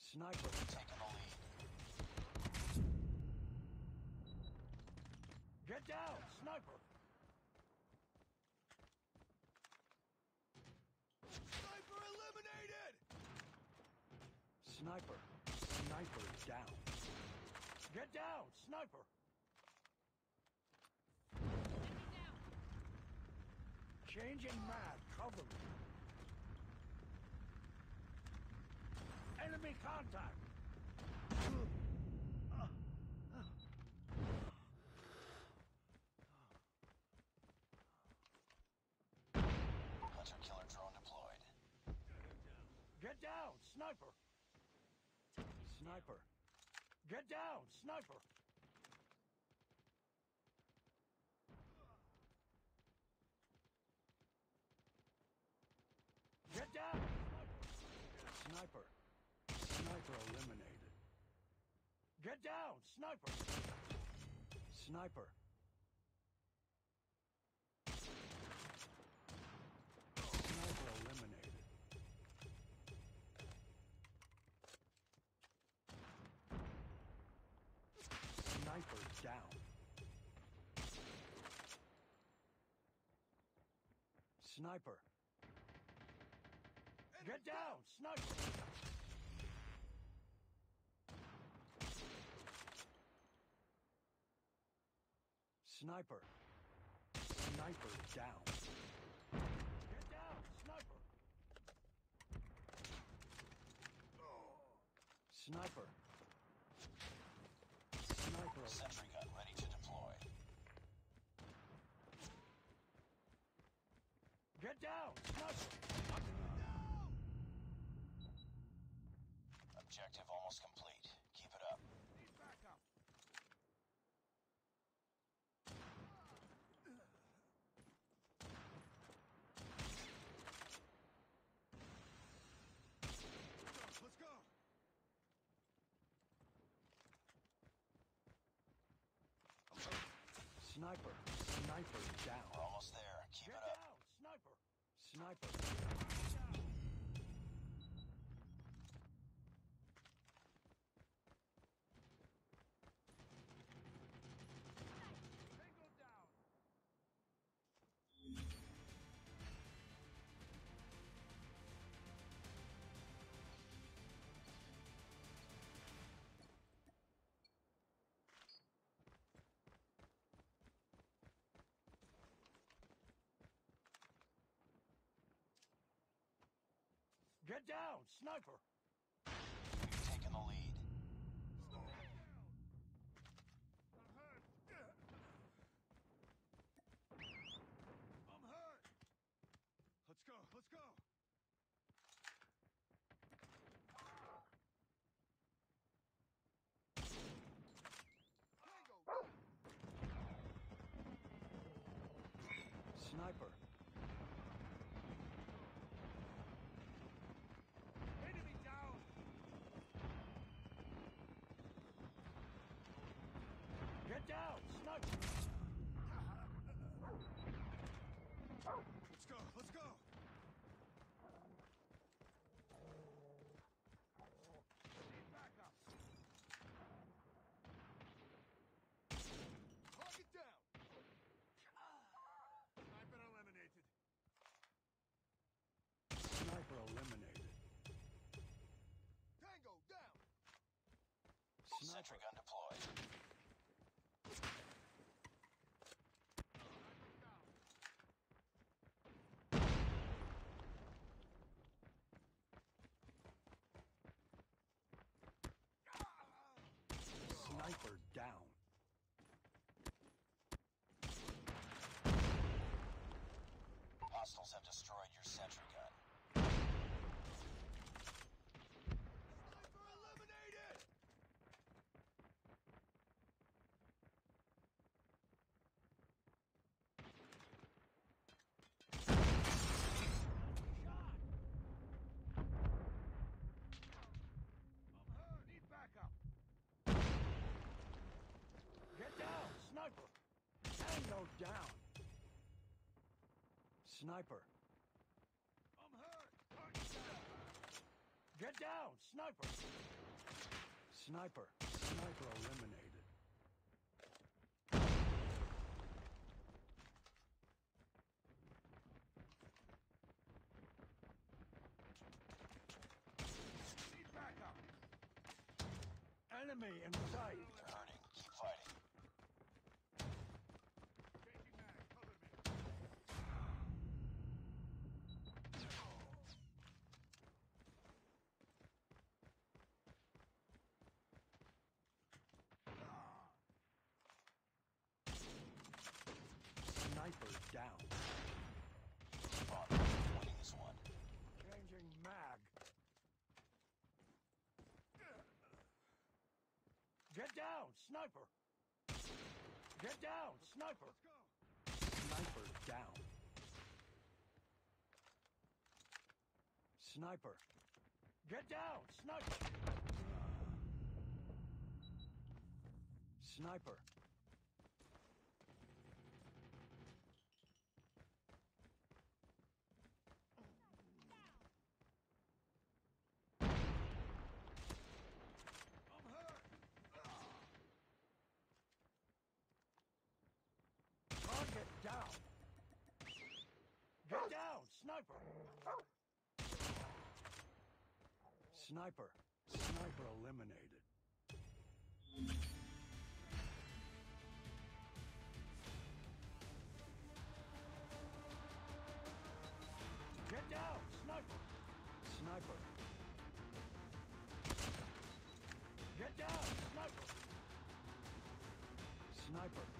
Sniper. Taking the lead. Get down! Sniper! Sniper eliminated! Sniper. Sniper is down. Get down! Sniper! Enemy down. Changing mag. Cover me. Enemy contact! Hunter-killer drone deployed. Get down! Sniper! Sniper! Get down! Sniper! Get down! Sniper! Sniper eliminated. Get down! Sniper! Sniper! Sniper eliminated. Sniper's down. Sniper. Get down! Sniper! Sniper. Sniper's down. Get down! Sniper! Sniper. Sniper. Sentry gun ready to deploy. Get down! Sniper! Objective almost complete. Keep it up. Need backup. Let's go. Sniper. Sniper's down. We're almost there. Keep Get it up. down! Sniper! Sniper. Tango down. Get down! Sniper! We've taken the lead. I'm hurt. I'm hurt. Let's go. Let's go. Tango. Sniper. Enemy down. Get down! Sniper! Let's go. Let's go. Need backup. Target down. Sniper eliminated. Sniper eliminated. Tango down. Sentry gun deployed. Tango down. Sniper down. Hostiles have destroyed your sentry gun. Sniper eliminated. Shot! I'm hurt. Need backup. Get down! Sniper! Tango down! Sniper! I'm hurt. Target down. Get Get down! Sniper! Sniper. Sniper eliminated. Need backup. Enemy in sight. You're hurting. Keep fighting. Changing mag. Cover me. Sniper down. Bond, winning this one. Changing mag. Get down! Sniper! Get down! Sniper! Let's go. Sniper down. Sniper. Get down! Sniper! Sniper. I'm hurt. Target down! Get down! Sniper! Sniper. Sniper eliminated. Get down! Sniper! Sniper. Get down! Sniper! Sniper.